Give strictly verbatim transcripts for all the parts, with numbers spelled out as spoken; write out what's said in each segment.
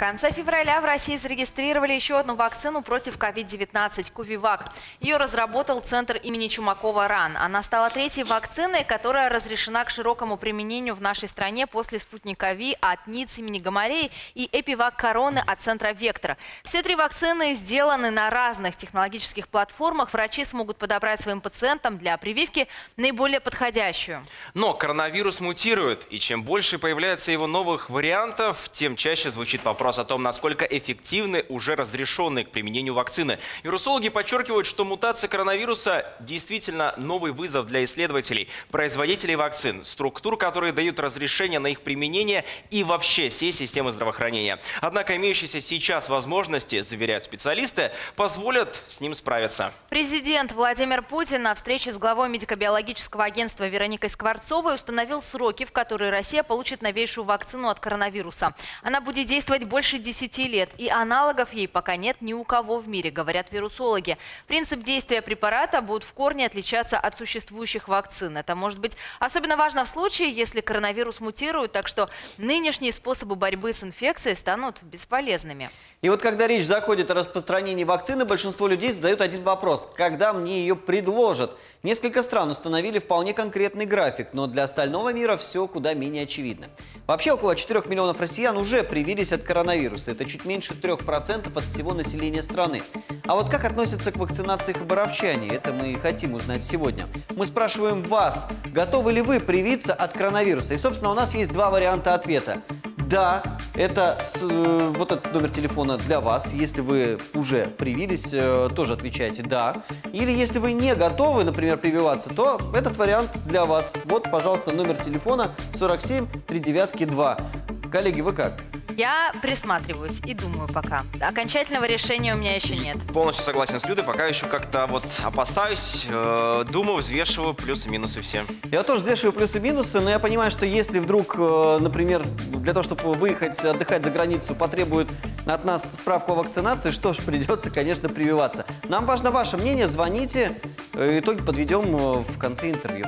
конце февраля в России зарегистрировали еще одну вакцину против ковид девятнадцать – Кувивак. Ее разработал центр имени Чумакова РАН. Она стала третьей вакциной, которая разрешена к широкому применению в нашей стране после спутника Ви от НИЦ имени Гамалеи и Эпивак Короны от центра Вектор. Все три вакцины сделаны на разных технологических платформах. Врачи смогут подобрать своим пациентам для прививки наиболее подходящую. Но коронавирус мутирует, и чем больше появляется его новых вариантов, тем чаще звучит вопрос о том, насколько эффективны уже разрешенные к применению вакцины. Вирусологи подчеркивают, что мутация коронавируса действительно новый вызов для исследователей, производителей вакцин, структур, которые дают разрешение на их применение и вообще всей системы здравоохранения. Однако имеющиеся сейчас возможности, заверяют специалисты, позволят с ним справиться. Президент Владимир Путин на встрече с главой медико-биологического агентства Вероникой Скворцовой установил сроки, в которые Россия получит новейшую вакцину от коронавируса. Она будет действовать больше десяти лет, и аналогов ей пока нет ни у кого в мире, говорят вирусологи. Принцип действия препарата будет в корне отличаться от существующих вакцин. Это может быть особенно важно в случае, если коронавирус мутирует, так что нынешние способы борьбы с инфекцией станут бесполезными. И вот когда речь заходит о распространении вакцины, большинство людей задают один вопрос: когда мне ее предложат? Несколько стран установили вполне конкретный график, но для остального мира все куда менее очевидно. Вообще около четырёх миллионов россиян уже привились от коронавируса. Это чуть меньше трёх процентов от всего населения страны. А вот как относятся к вакцинации хабаровчане? Это мы и хотим узнать сегодня. Мы спрашиваем вас, готовы ли вы привиться от коронавируса? И, собственно, у нас есть два варианта ответа. Да, это с, э, вот этот номер телефона для вас. Если вы уже привились, э, тоже отвечаете «да». Или если вы не готовы, например, прививаться, то этот вариант для вас. Вот, пожалуйста, номер телефона сорок семь три девятки два. Коллеги, вы как? Я присматриваюсь и думаю пока. Окончательного решения у меня еще нет. Полностью согласен с Людой, пока еще как-то вот опасаюсь, э, думаю, взвешиваю плюсы-минусы все. Я тоже взвешиваю плюсы-минусы, но я понимаю, что если вдруг, э, например, для того, чтобы выехать отдыхать за границу, потребует от нас справку о вакцинации, что ж, придется, конечно, прививаться. Нам важно ваше мнение, звоните, э, итоги подведем э, в конце интервью.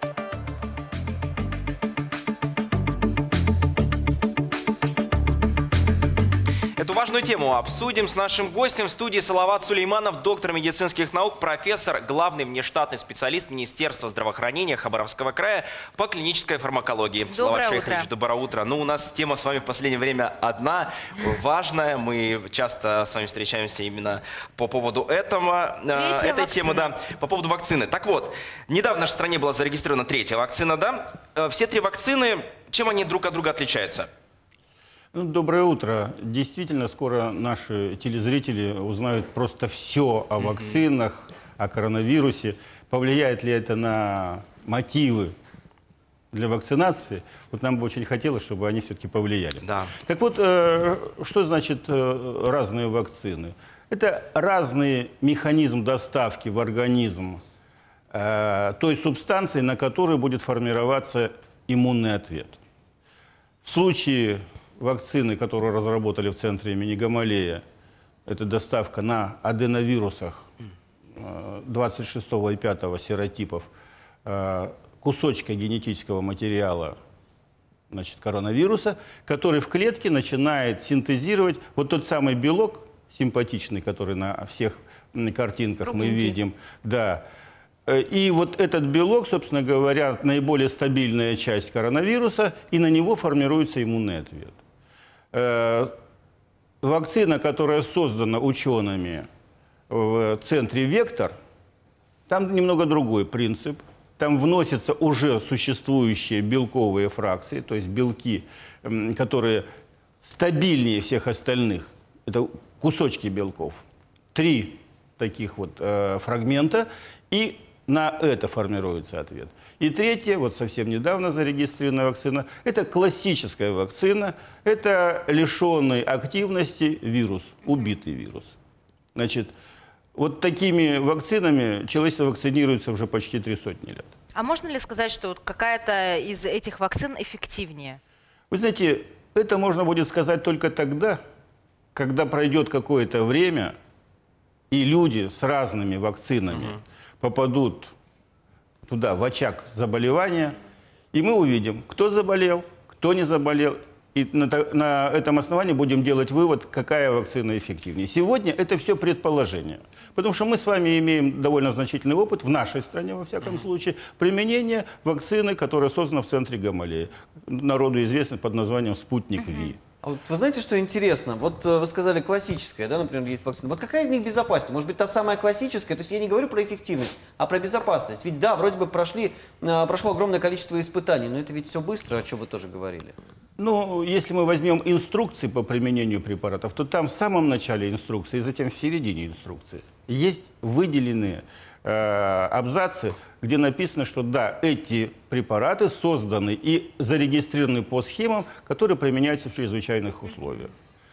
Эту важную тему обсудим с нашим гостем в студии Салават Сулейманов, доктор медицинских наук, профессор, главный внештатный специалист Министерства здравоохранения Хабаровского края по клинической фармакологии. Доброе утро. Доброе утро. Ну, у нас тема с вами в последнее время одна, важная. Мы часто с вами встречаемся именно по поводу этого, Третья этой вакцина. темы, да, по поводу вакцины. Так вот, недавно в нашей стране была зарегистрирована третья вакцина, да? Все три вакцины, чем они друг от друга отличаются? Доброе утро. Действительно, скоро наши телезрители узнают просто все о вакцинах, о коронавирусе. Повлияет ли это на мотивы для вакцинации? Вот нам бы очень хотелось, чтобы они все-таки повлияли. Да. Так вот, э, что значит э, разные вакцины? Это разный механизм доставки в организм э, той субстанции, на которой будет формироваться иммунный ответ. В случае вакцины, которую разработали в центре имени Гамалея, это доставка на аденовирусах двадцать шестого и пятого серотипов кусочка генетического материала, значит, коронавируса, который в клетке начинает синтезировать вот тот самый белок симпатичный, который на всех картинках мы видим. Да. И вот этот белок, собственно говоря, наиболее стабильная часть коронавируса, и на него формируется иммунный ответ. Вакцина, которая создана учеными в центре Вектор, там немного другой принцип. Там вносятся уже существующие белковые фракции, то есть белки, которые стабильнее всех остальных. Это кусочки белков. Три таких вот э, фрагмента, и на это формируется ответ. И третье, вот совсем недавно зарегистрированная вакцина, это классическая вакцина, это лишенный активности вирус, убитый вирус. Значит, вот такими вакцинами человечество вакцинируется уже почти три сотни лет. А можно ли сказать, что вот какая-то из этих вакцин эффективнее? Вы знаете, это можно будет сказать только тогда, когда пройдет какое-то время, и люди с разными вакцинами угу. попадут туда, в очаг заболевания, и мы увидим, кто заболел, кто не заболел, И на, на этом основании будем делать вывод, какая вакцина эффективнее. Сегодня это все предположение. Потому что мы с вами имеем довольно значительный опыт, в нашей стране, во всяком случае, применения вакцины, которая создана в центре Гамалеи. Народу известна под названием «Спутник Ви». А вот вы знаете, что интересно? Вот э, вы сказали классическая, да, например, есть вакцина. Вот какая из них безопаснее? Может быть, та самая классическая? То есть я не говорю про эффективность, а про безопасность. Ведь да, вроде бы прошли, э, прошло огромное количество испытаний, но это ведь все быстро, о чем вы тоже говорили. Ну, если мы возьмем инструкции по применению препаратов, то там в самом начале инструкции и затем в середине инструкции есть выделенные э, абзацы, где написано, что да, эти препараты созданы и зарегистрированы по схемам, которые применяются в чрезвычайных условиях.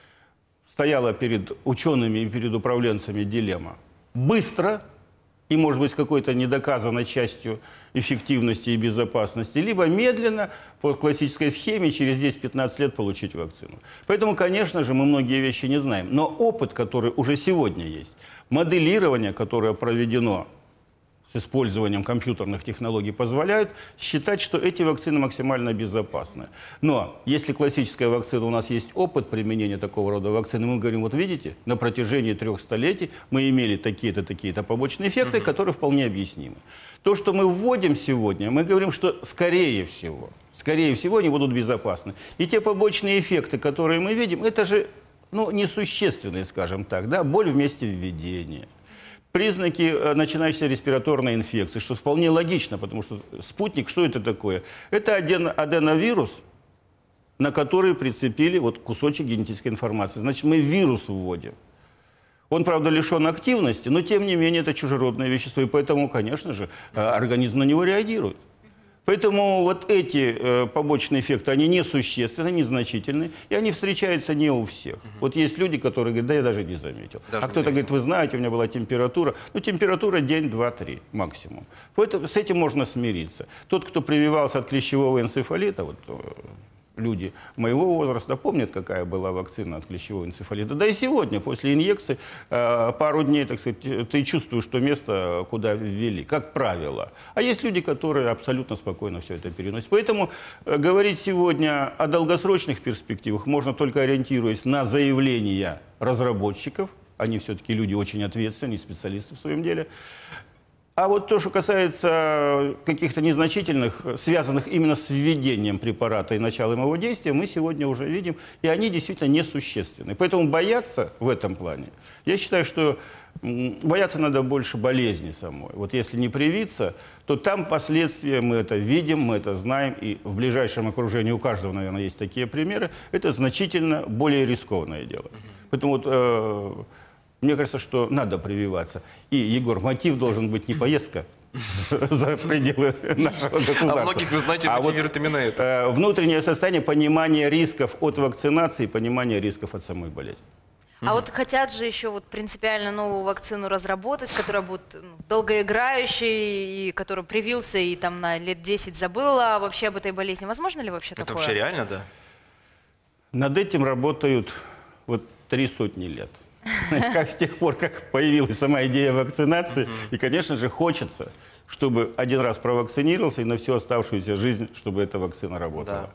Стояла перед учеными и перед управленцами дилемма. Быстро и, может быть, с какой-то недоказанной частью эффективности и безопасности, либо медленно, по классической схеме, через десять-пятнадцать лет получить вакцину. Поэтому, конечно же, мы многие вещи не знаем. Но опыт, который уже сегодня есть, моделирование, которое проведено с использованием компьютерных технологий, позволяют считать, что эти вакцины максимально безопасны. Но если классическая вакцина, у нас есть опыт применения такого рода вакцины, мы говорим, вот видите, на протяжении трех столетий мы имели такие-то, такие-то побочные эффекты, угу. которые вполне объяснимы. То, что мы вводим сегодня, мы говорим, что скорее всего, скорее всего они будут безопасны. И те побочные эффекты, которые мы видим, это же ну, несущественные, скажем так, да, боль вместе введения. Признаки начинающейся респираторной инфекции, что вполне логично, потому что спутник, что это такое? Это аден, аденовирус, на который прицепили вот кусочек генетической информации. Значит, мы вирус вводим. Он, правда, лишен активности, но, тем не менее, это чужеродное вещество, и поэтому, конечно же, организм на него реагирует. Поэтому вот эти э, побочные эффекты, они несущественны, незначительны, и они встречаются не у всех. Угу. Вот есть люди, которые говорят, да я даже не заметил. Даже а кто-то говорит, вы знаете, у меня была температура. Ну, температура день, два, три максимум. Поэтому с этим можно смириться. Тот, кто прививался от клещевого энцефалита, вот люди моего возраста помнят, какая была вакцина от клещевого энцефалита. Да и сегодня, после инъекции, пару дней, так сказать, ты чувствуешь, что место, куда ввели, как правило. А есть люди, которые абсолютно спокойно все это переносят. Поэтому говорить сегодня о долгосрочных перспективах можно только ориентируясь на заявления разработчиков. Они все-таки люди очень ответственные, специалисты в своем деле. А вот то, что касается каких-то незначительных, связанных именно с введением препарата и началом его действия, мы сегодня уже видим, и они действительно несущественны. Поэтому бояться в этом плане, я считаю, что бояться надо больше болезни самой. Вот если не привиться, то там последствия мы это видим, мы это знаем, и в ближайшем окружении у каждого, наверное, есть такие примеры, это значительно более рискованное дело. Поэтому вот... Э Мне кажется, что надо прививаться. И, Егор, мотив должен быть не поездка за пределы нашего государства. А многих, вы знаете, мотивирует именно это. Внутреннее состояние понимания рисков от вакцинации, понимания рисков от самой болезни. А вот хотят же еще вот принципиально новую вакцину разработать, которая будет долгоиграющей, и которая привился и там на лет десять забыла вообще об этой болезни. Возможно ли вообще такое? Это вообще реально, да? Над этим работают вот три сотни лет. Как с тех пор, как появилась сама идея вакцинации. И, конечно же, хочется, чтобы один раз провакцинировался и на всю оставшуюся жизнь, чтобы эта вакцина работала. Да.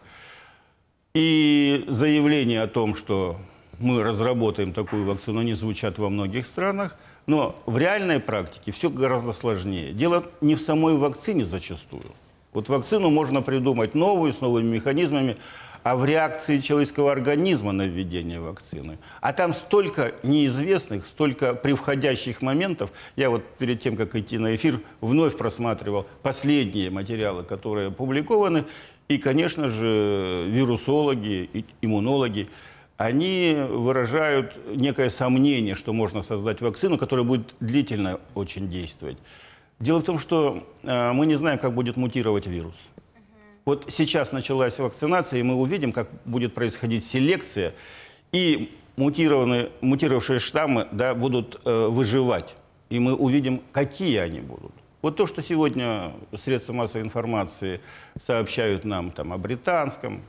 И заявления о том, что мы разработаем такую вакцину, они звучат во многих странах. Но в реальной практике все гораздо сложнее. Дело не в самой вакцине зачастую. Вот вакцину можно придумать новую, с новыми механизмами, а в реакции человеческого организма на введение вакцины. А там столько неизвестных, столько превходящих моментов. Я вот перед тем, как идти на эфир, вновь просматривал последние материалы, которые опубликованы. И, конечно же, вирусологи, иммунологи, они выражают некое сомнение, что можно создать вакцину, которая будет длительно очень действовать. Дело в том, что э, мы не знаем, как будет мутировать вирус. Вот сейчас началась вакцинация, и мы увидим, как будет происходить селекция, и мутированные, мутировавшие штаммы, да, будут э, выживать. И мы увидим, какие они будут. Вот то, что сегодня средства массовой информации сообщают нам там, о британском,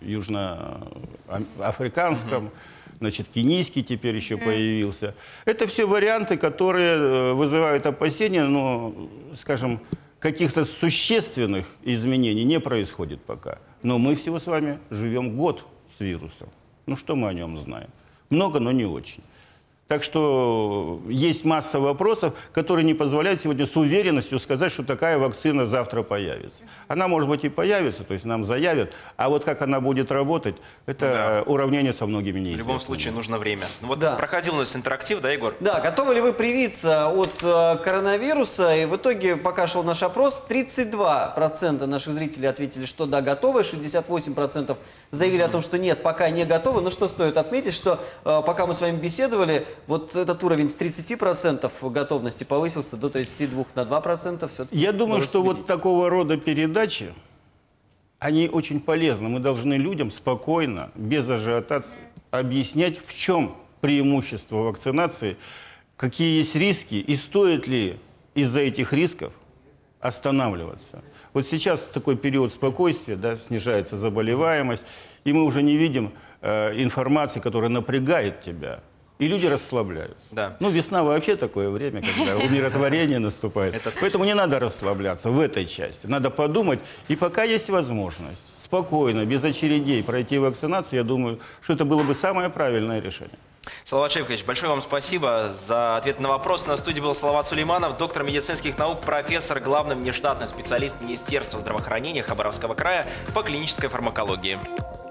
южноафриканском, значит, кенийский теперь еще появился. Это все варианты, которые вызывают опасения, но, скажем, каких-то существенных изменений не происходит пока. Но мы всего с вами живем год с вирусом. Ну, что мы о нем знаем? Много, но не очень. Так что есть масса вопросов, которые не позволяют сегодня с уверенностью сказать, что такая вакцина завтра появится. Она, может быть, и появится, то есть нам заявят, а вот как она будет работать, это да. уравнение со многими неизвестными. В любом случае нужно время. Ну, вот да. проходил у нас интерактив, да, Егор? Да, готовы ли вы привиться от э, коронавируса? И в итоге, пока шел наш опрос, тридцать два процента наших зрителей ответили, что да, готовы, шестьдесят восемь процентов заявили mm-hmm. о том, что нет, пока не готовы. Но что стоит отметить, что э, пока мы с вами беседовали, вот этот уровень с тридцати процентов готовности повысился до тридцати двух на два процента. Я думаю, что убедить. вот такого рода передачи, они очень полезны. Мы должны людям спокойно, без ажиотации, объяснять, в чем преимущество вакцинации, какие есть риски и стоит ли из-за этих рисков останавливаться. Вот сейчас такой период спокойствия, да, снижается заболеваемость, и мы уже не видим э, информации, которая напрягает тебя. И люди расслабляются. Да. Ну, весна вообще такое время, когда умиротворение наступает. Это Поэтому не надо расслабляться в этой части. Надо подумать. И пока есть возможность спокойно, без очередей пройти вакцинацию, я думаю, что это было бы самое правильное решение. Салават Шейфович, большое вам спасибо за ответ на вопрос. На студии был Салават Сулейманов, доктор медицинских наук, профессор, главный внештатный специалист Министерства здравоохранения Хабаровского края по клинической фармакологии.